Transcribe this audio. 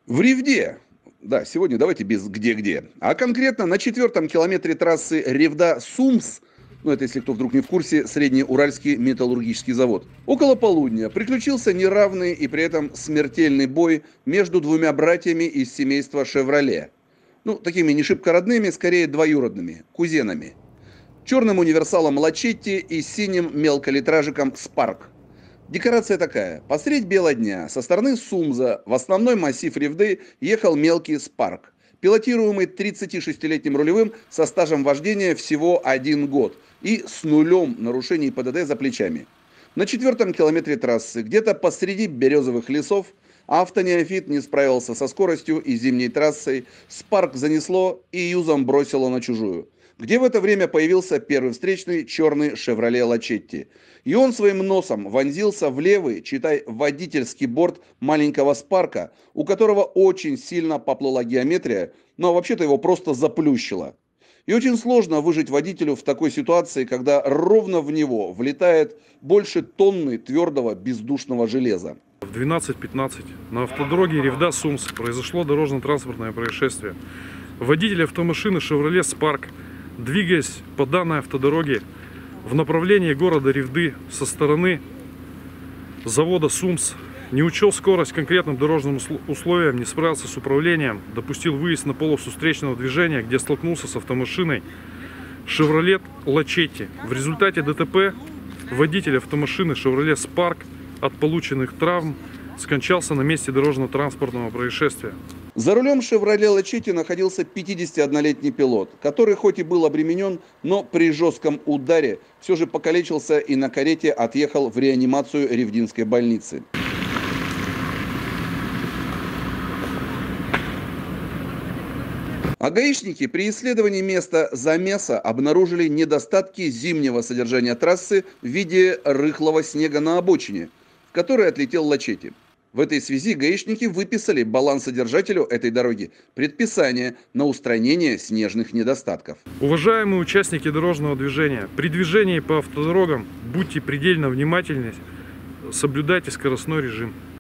В Ревде. Да, сегодня давайте без где-где. А конкретно на 4-м километре трассы Ревда-Сумс, ну это если кто вдруг не в курсе, Среднеуральский металлургический завод. Около полудня приключился неравный и при этом смертельный бой между двумя братьями из семейства «Шевроле». Ну, такими не шибко родными, скорее двоюродными, кузенами. Черным универсалом Лачетти и синим мелколитражиком Спарк. Декорация такая. Посредь бела дня со стороны Сумза в основной массив Ревды ехал мелкий Спарк, пилотируемый 36-летним рулевым со стажем вождения всего 1 год и с нулем нарушений ПДД за плечами. На 4-м километре трассы, где-то посреди березовых лесов, автонеофит не справился со скоростью и зимней трассой, Спарк занесло и юзом бросило на чужую, где в это время появился первый встречный черный «Шевроле Лачетти». И он своим носом вонзился в левый, читай, водительский борт маленького Спарка, у которого очень сильно поплыла геометрия, но вообще-то его просто заплющило. И очень сложно выжить водителю в такой ситуации, когда ровно в него влетает больше тонны твердого бездушного железа. В 12:15 на автодороге Ревда-Сумс произошло дорожно-транспортное происшествие. Водитель автомашины «Шевроле Спарк», двигаясь по данной автодороге в направлении города Ревды со стороны завода «Сумс», не учел скорость конкретным дорожным условиям, не справился с управлением, допустил выезд на полосу встречного движения, где столкнулся с автомашиной «Шевроле Лачетти». В результате ДТП водитель автомашины «Шевроле Спарк» от полученных травм скончался на месте дорожно-транспортного происшествия. За рулем «Шевроле Лачетти» находился 51-летний пилот, который хоть и был обременен, но при жестком ударе все же покалечился и на карете отъехал в реанимацию Ревдинской больницы. А гаишники при исследовании места замеса обнаружили недостатки зимнего содержания трассы в виде рыхлого снега на обочине, в который отлетел Лачетти. В этой связи гаишники выписали балансодержателю этой дороги предписание на устранение снежных недостатков. Уважаемые участники дорожного движения, при движении по автодорогам будьте предельно внимательны, соблюдайте скоростной режим.